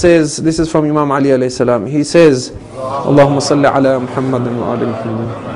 says, this is from Imam Ali alayhi salam, he says, Allahumma salli ala Muhammadin wa ali Muhammad.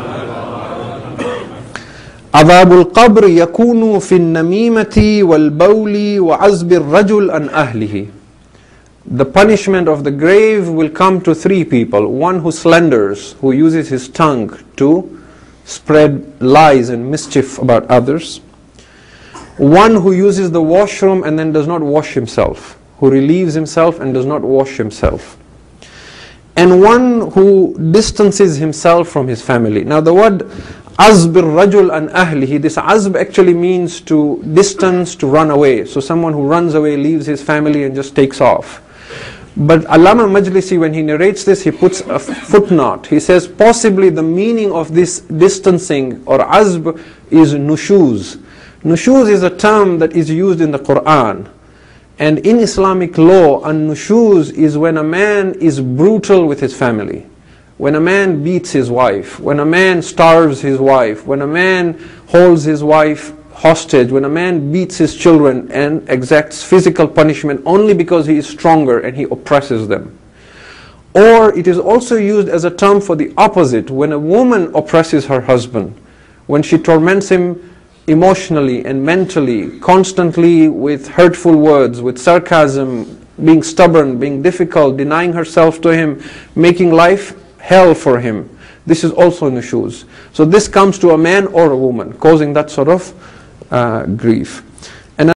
عذاب القبر يكون في النميمة والبول وعزب الرجل عن أهله. The punishment of the grave will come to three people. One who slanders, who uses his tongue to spread lies and mischief about others. One who uses the washroom and then does not wash himself, who relieves himself and does not wash himself. And one who distances himself from his family. Now the word azb ar-rajul an ahlihi, this azb actually means to distance, to run away. So someone who runs away, leaves his family and just takes off. But Allama Majlisi, when he narrates this, he puts a footnote. He says possibly the meaning of this distancing or azb is nushuz. Nushuz is a term that is used in the Quran. And in Islamic law, an-nushuz is when a man is brutal with his family. When a man beats his wife, when a man starves his wife, when a man holds his wife hostage, when a man beats his children and exacts physical punishment only because he is stronger and he oppresses them. Or it is also used as a term for the opposite, when a woman oppresses her husband, when she torments him emotionally and mentally, constantly with hurtful words, with sarcasm, being stubborn, being difficult, denying herself to him, making life hell for him. This is also nushuz. So this comes to a man or a woman, causing that sort of grief.